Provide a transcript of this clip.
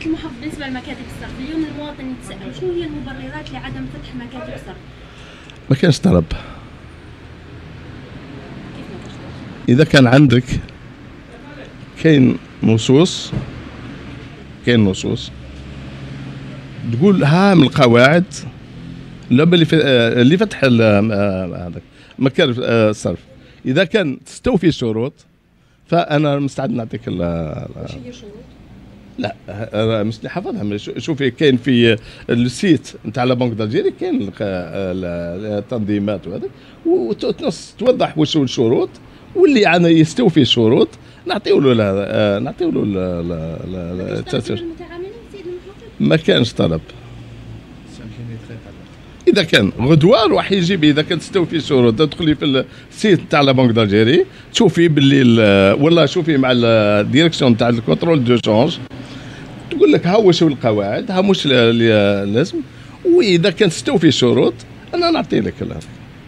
المحافظ بالنسبه للمكاتب الصرف، اليوم المواطن يتساءل شنو هي المبررات لعدم فتح مكاتب صرف؟ ما كانش طلب. كيف ما كانش طلب؟ اذا كان عندك كاين نصوص تقول ها من القواعد لا باللي اللي فتح هذاك مكاتب الصرف، اذا كان تستوفي الشروط فانا مستعد نعطيك واش هي الشروط؟ لا مش حافظها. شوفي كاين في السيت نتاع لا بنك دالجيري كاين التنظيمات وهذا، وتنص توضح واش هو الشروط، واللي يعني يستوفي الشروط نعطيو له التسجيل. ما كانش طلب. اذا كان غدوه روح يجيب، اذا كان تستوفي الشروط تدخلي في السيت تاع لا بنك دالجيري تشوفي باللي ولا شوفي مع الديريكسيون تاع الكونترول دو شونج تقول لك ها واش القواعد، ها واش اللي لازم، واذا كان تستوفي الشروط انا نعطي لك.